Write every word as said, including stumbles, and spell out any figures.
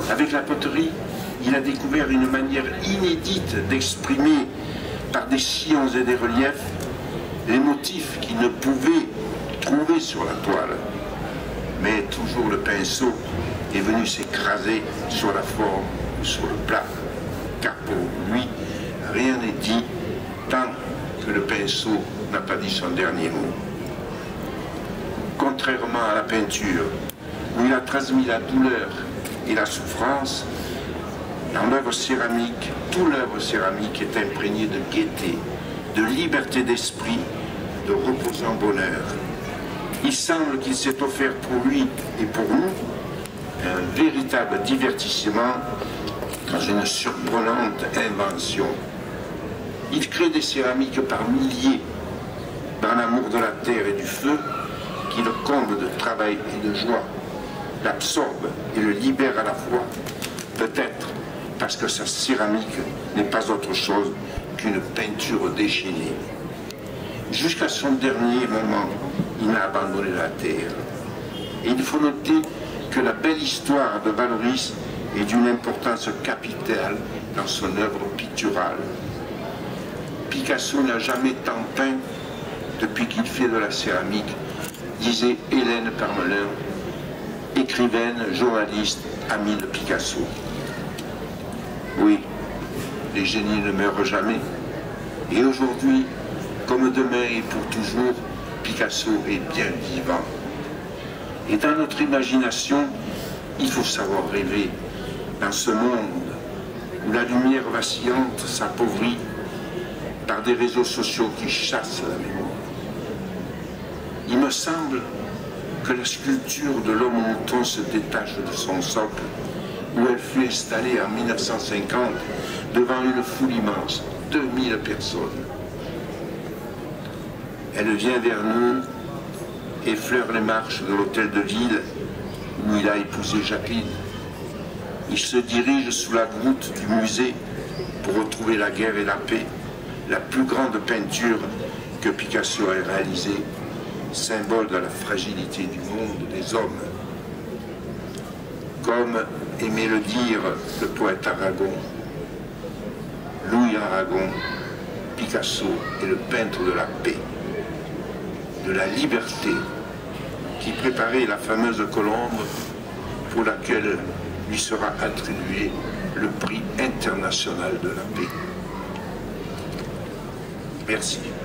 Avec la poterie, il a découvert une manière inédite d'exprimer par des sillons et des reliefs les motifs qu'il ne pouvait trouver sur la toile. Mais toujours le pinceau est venu s'écraser sur la forme ou sur le plat, car pour lui, rien n'est dit tant que le pinceau n'a pas dit son dernier mot. Contrairement à la peinture, où il a transmis la douleur et la souffrance, dans l'œuvre céramique, toute l'œuvre céramique est imprégnée de gaieté, de liberté d'esprit, de reposant bonheur. Il semble qu'il s'est offert pour lui et pour nous un véritable divertissement dans une surprenante invention. Il crée des céramiques par milliers, dans l'amour de la terre et du feu, qui le comble de travail et de joie, l'absorbe et le libère à la fois, peut-être parce que sa céramique n'est pas autre chose qu'une peinture déchaînée. Jusqu'à son dernier moment, il n'a abandonné la terre. Et il faut noter que la belle histoire de Vallauris est d'une importance capitale dans son œuvre picturale. Picasso n'a jamais tant peint depuis qu'il fait de la céramique, disait Hélène Parmelin, écrivaine, journaliste, amie de Picasso. Oui, les génies ne meurent jamais. Et aujourd'hui, comme demain et pour toujours, Picasso est bien vivant. Et dans notre imagination, il faut savoir rêver dans ce monde où la lumière vacillante s'appauvrit par des réseaux sociaux qui chassent la mémoire. Il me semble que la sculpture de l'homme au mouton se détache de son socle, où elle fut installée en mille neuf cent cinquante devant une foule immense, deux mille personnes. Elle vient vers nous, effleure les marches de l'hôtel de ville où il a épousé Jacqueline. Il se dirige sous la voûte du musée pour retrouver la guerre et la paix, la plus grande peinture que Picasso ait réalisée, symbole de la fragilité du monde des hommes. Comme aimait le dire le poète Aragon, Louis Aragon, Picasso est le peintre de la paix, de la liberté, qui préparait la fameuse colombe pour laquelle lui sera attribué le prix international de la paix. Merci.